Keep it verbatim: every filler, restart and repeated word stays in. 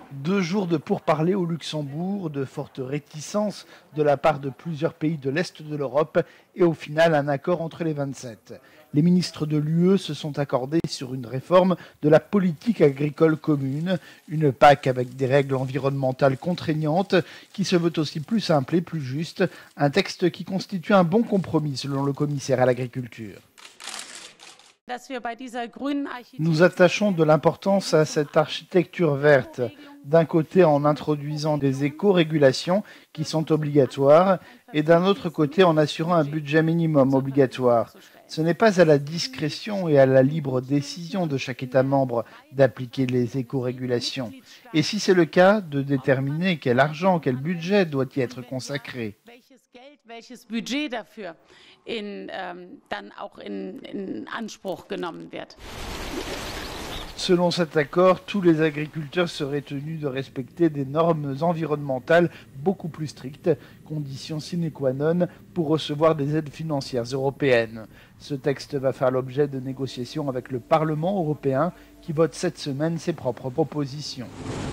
Deux jours de pourparlers au Luxembourg, de fortes réticences de la part de plusieurs pays de l'Est de l'Europe et au final un accord entre les vingt-sept. Les ministres de l'U E se sont accordés sur une réforme de la politique agricole commune, une P A C avec des règles environnementales contraignantes qui se veut aussi plus simple et plus juste, un texte qui constitue un bon compromis selon le commissaire à l'agriculture. Nous attachons de l'importance à cette architecture verte, d'un côté en introduisant des éco-régulations qui sont obligatoires et d'un autre côté en assurant un budget minimum obligatoire. Ce n'est pas à la discrétion et à la libre décision de chaque État membre d'appliquer les éco-régulations. Et si c'est le cas, de déterminer quel argent, quel budget doit y être consacré. welches Budget dafür in, ähm, dann auch in, in Anspruch genommen wird. Selon cet accord, tous les agriculteurs seraient tenus de respecter des normes environnementales beaucoup plus strictes, condition sine qua non pour recevoir des aides financières européennes. Ce texte va faire l'objet de négociations avec le Parlement européen qui vote cette semaine ses propres propositions.